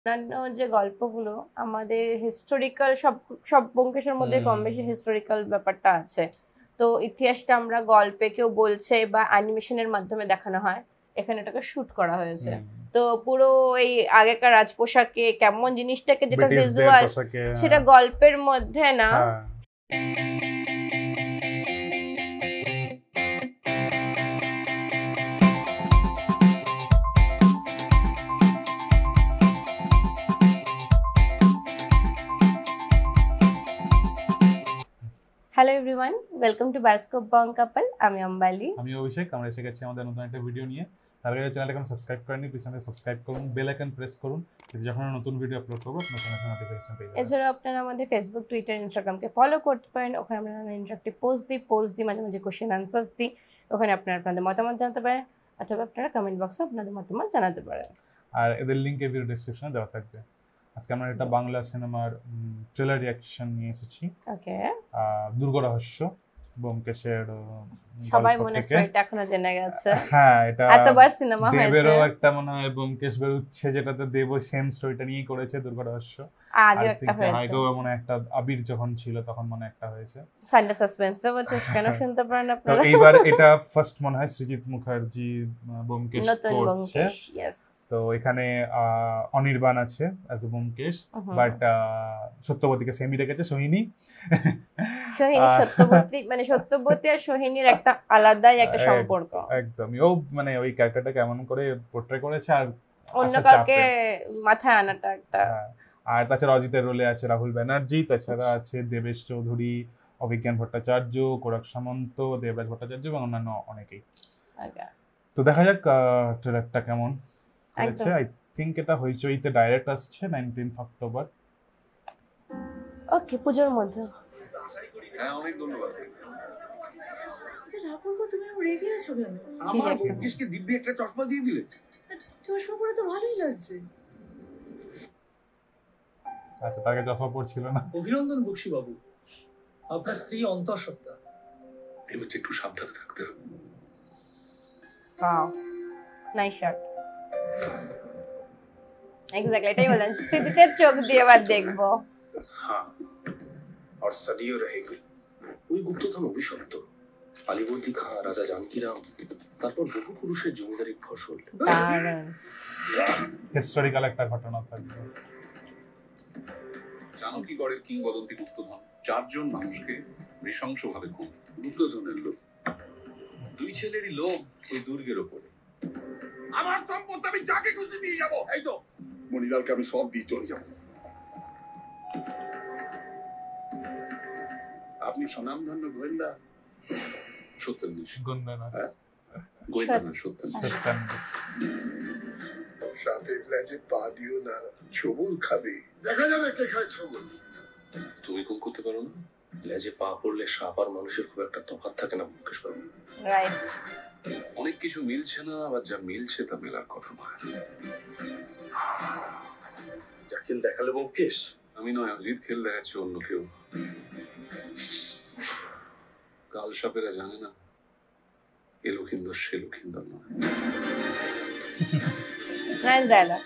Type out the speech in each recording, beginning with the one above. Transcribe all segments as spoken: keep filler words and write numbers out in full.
অন্যান্য যে গল্পগুলো আমাদের হিস্টোরিক্যাল সব সব ব্যোমকেশের মধ্যে কম বেশি হিস্টোরিক্যাল ব্যাপারটা আছে। তো ইতিহাসটা আমরা গল্পে কেউ বলছে বা অ্যানিমেশনের মাধ্যমে দেখানো হয়, এখানে এটাকে শুট করা হয়েছে। তো পুরো এই আগেকার রাজ পোশাকে কেমন জিনিসটাকে যেটা ভিজুয়াল সেটা গল্পের মধ্যে না। Hello everyone, welcome to bioscope bong couple. আমি অম্বালি, আমি অভিষেক। আমরা এসে গেছি আমাদের নতুন একটা ভিডিও নিয়ে। তার আগে চ্যানেলটা এখন সাবস্ক্রাইব করেননি, প্লিজ চ্যানেলটা সাবস্ক্রাইব করুন, বেল আইকন প্রেস করুন, যখন নতুন ভিডিও আপলোড করব আপনার কাছে নোটিফিকেশন পেয়ে যাবেন। এছাড়া আপনারা আমাদের ফেসবুক, টুইটার, ইনস্টাগ্রামকে ফলো করতে পারেন। ওখানে আমরা নানা ইন্টারেক্টিভ পোস্ট দিই, পোস্ট দিই মাঝে মাঝে কোশ্চেন আনসার্স দিই। ওখানে আপনারা আপনাদের মতামত জানাতে পারেন, অথবা আপনারা কমেন্ট বক্সে আপনাদের মতামত জানাতে পারেন। আর এদের লিংক এই ভিডিও ডেসক্রিপশনে দেওয়া থাকবে। আজকে আমরা একটা বাংলা সিনেমার ট্রেলার রিঅ্যাকশন নিয়ে এসেছি। ওকে, দুর্গ রহস্য ব্যোমকেশের সবাই মনে স্টোরিটা এখনো জেনে গেছে। হ্যাঁ, এটা এতবার সিনেমা হয়েছে। দেবেরও একটা মনে হয় ব্যোমকেশ বেরোচ্ছে, যেটাতে দেব সেম স্টোরিটা নিয়ে করেছে, দুর্গ রহস্য। আগে একটা হয়েছে, আগেও মনে একটা আবির যখন ছিল তখন মনে একটা হয়েছে। সানডে সাসপেন্সে বলছে, কেন শুনতে পারেন আপনারা। তো এইবার এটা ফার্স্ট মনে হয় সৃজিত মুখার্জি ব্যোমকেশ নতুন করছে। ইয়েস। তো এখানে অনির্বাণ আছে অ্যাজ এ ব্যোমকেশ, বাট সত্যবতীকে সেমই রেখেছে, সোহিনী। সোহিনী সত্যবতী, মানে সত্যবতী আর সোহিনীর একটা আলাদাই একটা সম্পর্ক। একদমই, ও মানে ওই ক্যারেক্টারটা কেমন করে পোর্ট্রে করেছে, আর অন্য কাউকে মাথায় আনাটা একটা। আর তাছাড়া অজিতের রোলে আছে রাহুল ব্যানার্জি, তাছাড়া আছে দেবেশ চৌধুরী, অভিজ্ঞান ভট্টাচার্য, কোরাক সামন্ত, দেবরাজ ভট্টাচার্য এবং অন্যান্য অনেকেই। তো দেখা যাক ট্রেলারটা কেমন হয়েছে। আই থিংক এটা হইচইতে ডাইরেক্ট আসছে নাইনটিন্থ অক্টোবর। ওকে, পূজোর মধ্যে। হ্যাঁ, অনেক ধন্যবাদ। আচ্ছা ঠাকুর গো, তুমি রেগে আছো কেন? আমার ব্যোমকেশকে দিব্যি একটা চশমা দিয়ে দিলে। চশমা পরে তো ভালোই লাগছে। আচ্ছা, তাকে চশমা পড়ছিল না। অভিনন্দন বক্সি বাবু, আপনার স্ত্রী অন্তঃসত্ত্বা। এবার একটু সাবধানে থাকতে হবে। Wow, nice shot. এক্স্যাক্টলি এটাই বললেন, স্মৃতিতে চোখ দিয়ে এবার দেখবো। হ্যাঁ, আর সদিও রহেগি। ওই গুপ্তধন অভিশপ্ত, আলিবর্দী খাঁ, রাজা জানকিরাম, তারপর বহু পুরুষের জমিদারির ফসল। হিস্টোরিক্যাল একটা ঘটনা থাকবে। জানকীগড়ের কিংবদন্তি গুপ্তধন চারজন মানুষকে নৃশংসভাবে খুন। গুপ্তধনের লোক, দুই ছেলেরই লোক ওই দুর্গের ওপরে। আমার সম্পত্তি আমি যাকে খুশি দিয়ে যাবো। এই তো মনিলালকে আমি সব দিয়ে চলে যাবো। আপনি স্বনামধন্য গোয়েন্দা সত্যেন্দ্র। গোয়েন্দা না, সত্যেন্দ্র। সাপের লেজে পা দিও না, ছবল খাবে। দেখা যাবে কে খায় ছবল। তুমি কোন করতে পারো না। লেজে পা পড়লে সাপ আর মানুষের খুব একটা তফাৎ থাকে না মুকেশ বাবু। রাইট। অনেক কিছু মিলছে না, আবার যা মিলছে তা মেলার কথা নয়। যা খেল দেখালে মুকেশ, আমি নয়, অজিত খেল দেখাচ্ছে অন্য কেউ। কাল সাপেরা জানে না এ লক্ষিন্দর সে লক্ষিন্দর নয়। Nice dialogue.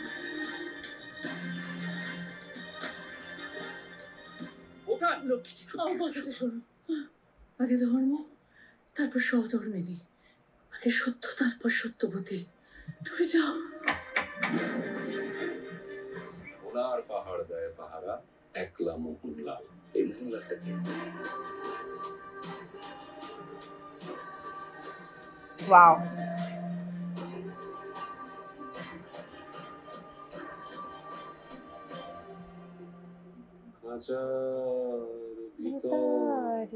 আগে ধর্ম, তারপর সহধর্মিনী, আগে সত্য, তারপর সত্যবতী। তুমি যাও। সোনার পাহাড় দেয় পাহারা, একলা মোহনলাল। এই মোহনলালটা কি? ওয়াও, খাঁচার ভিতর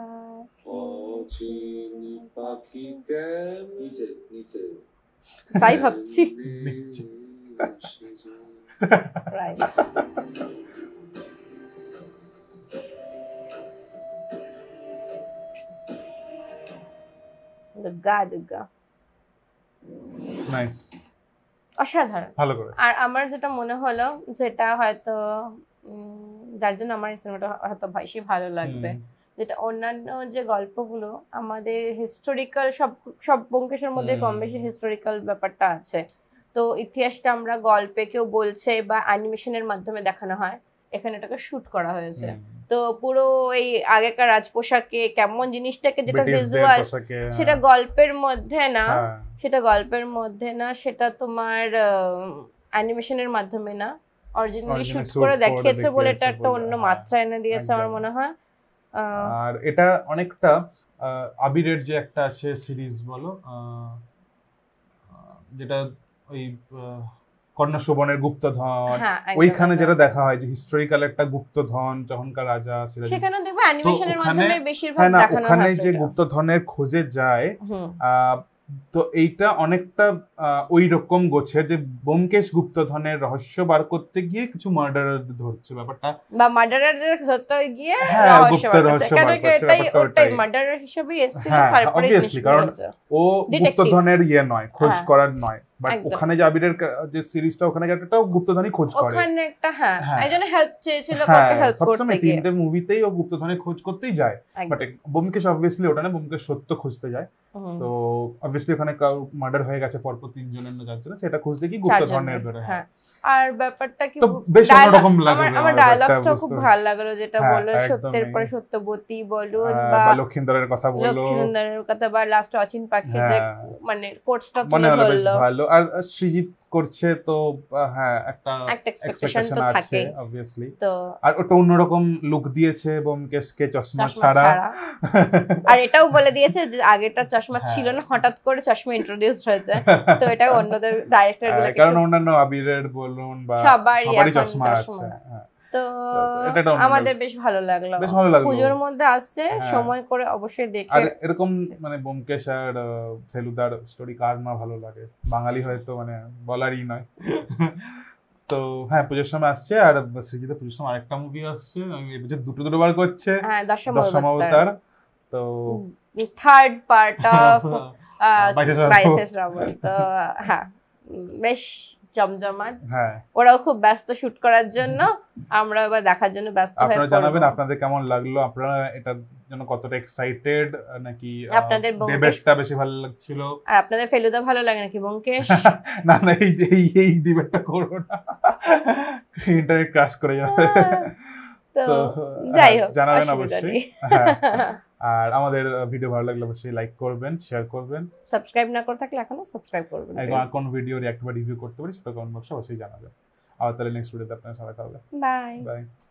অচিন পাখি কেন নিচে নিচে তাই ভাবছি। রাইট। দুর্গা দুর্গা নাইস, অসাধারণ, ভালো করে। আর আমার যেটা মনে হলো, যেটা হয়তো যার জন্য আমার সিনেমাটা হয়তো বেশি ভালো লাগবে, যেটা অন্যান্য যে গল্পগুলো আমাদের হিস্টোরিক্যাল সব সব ব্যোমকেশের মধ্যে কম বেশি হিস্টোরিক্যাল ব্যাপারটা আছে। তো তো ইতিহাসটা আমরা গল্পে কেউ বলছে বা অ্যানিমেশনের মাধ্যমে দেখানো হয়, এখানে এটাকে শুট করা হয়েছে। তো পুরো এই আগেকার রাজ পোশাকে কেমন জিনিসটাকে যেটা ভিজুয়াল সেটা গল্পের মধ্যে না, সেটা গল্পের মধ্যে না, সেটা তোমার অ্যানিমেশনের মাধ্যমে না, অরিজিনালি শুট করে দেখিয়েছে বলে এটা একটা অন্য মাত্রা এনে দিয়েছে আমার মনে হয়। আর এটা অনেকটা আবিরের যে একটা আছে সিরিজ বলো, যেটা ওই কর্ণশোভনের গুপ্তধন, ওইখানে যেটা দেখা হয় যে হিস্টোরিক্যাল একটা গুপ্তধন তখনকার রাজা সিরাজ, সেখানে দেখবে অ্যানিমেশনের মাধ্যমে বেশিরভাগ দেখানো হয়। ওখানে যে গুপ্তধনের খোঁজে যায়, তো এইটা অনেকটা ওই রকম গোছের যে ব্যোমকেশ গুপ্তধনের রহস্য বার করতে গিয়ে কিছু মার্ডারার ধরছে ব্যাপারটা, বা মার্ডারারদের ধরতে গিয়ে রহস্য বার করছে, কারণ এটাই ওটাই মার্ডারার হিসেবেই এসেছিল। তারপরে অবভিয়াসলি কারণ ও গুপ্তধনের ইয়ে নয়, খোঁজ করার নয়, বাট ওখানে যে আবিরের যে সিরিজটা, ওখানে একটা গুপ্তধনই খোঁজ করে, ওখানে একটা হ্যাঁ একজন হেল্প চেয়েছিল, কাউকে হেল্প করতে গিয়ে। তিনটে মুভিতেই ও গুপ্তধনের খোঁজ করতেই যায়, বাট ব্যোমকেশ অবভিয়াসলি ওটা না, ব্যোমকেশ সত্য খুঁজতে যায়। তো অবভিয়াসলি ওখানে মার্ডার হয়ে গেছে পরপর তিনজনের না চারজনের, সেটা খুঁজতে কি গুপ্তধনের বের হয়। আর ব্যাপারটা কি বেশ অন্যরকম লাগে, আমার ডায়ালগসটা খুব ভালো লাগলো, যেটা বললো সত্যের পরে সত্যবতী বলুন বা লক্ষিন্দরের কথা বললো, লক্ষিন্দরের কথা, বা লাস্ট অচিন পাখি যে মানে কোর্সটা তুলে ধরলো, ভালো। আর সৃজিত করছে তো হ্যাঁ একটা এক্সপেকটেশন তো থাকে অবভিয়াসলি। তো আর ওটা অন্যরকম লুক দিয়েছে ব্যোমকেশকে চশমা ছাড়া, আর এটাও বলে দিয়েছে যে আগেটা চশমা ছিল না, হঠাৎ করে চশমা ইন্ট্রোডিউসড হয়েছে। তো এটা অন্যদের ডাইরেক্টর গুলো, কারণ অন্যান্য আবিরের বলুন বা সবারই চশমা আছে, তো আমাদের বেশ ভালো লাগলো। বেশ ভালো লাগলো, পূজোর মধ্যে আসছে, সময় করে অবশ্যই দেখে। আর এরকম মানে ব্যোমকেশ আর ফেলুদার স্টোরি কার না ভালো লাগে, বাঙালি হয়তো মানে বলারই নয়। তো হ্যাঁ পুজোর সময় আসছে, আর সৃজিতের পুজোর সময় আরেকটা মুভি আসছে, এবছর দুটো দুটো বার করছে, দশম অবতার। তো থার্ড পার্ট অফ বাইসেস রাবণ। তো হ্যাঁ বেশ জমজমাট, হ্যাঁ ওরাও খুব ব্যস্ত শুট করার জন্য, আমরা এবার দেখার জন্য ব্যস্ত হয়ে পড়ব। আপনারা জানাবেন আপনাদের কেমন লাগলো, আপনারা এটা জন্য কতটা এক্সাইটেড, নাকি আপনাদের দেবেশটা বেশি ভালো লাগছিল, আর আপনাদের ফেলুদা ভালো লাগে নাকি ব্যোমকেশ? না না এই যে এই ডিবেটটা করো না, ইন্টারনেট ক্র্যাশ করে যাবে। তো যাই হোক জানাবেন অবশ্যই। আর আমাদের ভিডিও ভালো লাগলে অবশ্যই লাইক করবেন, শেয়ার করবেন, সাবস্ক্রাইব না করে থাকলে এখনো সাবস্ক্রাইব করবেন। আর কোন ভিডিও রিঅ্যাক্ট বা রিভিউ করতে পারি সেটা কমেন্ট বক্সে অবশ্যই জানাবেন। আর তাহলে নেক্সট ভিডিওতে আপনার সাথে দেখা হবে। Bye by.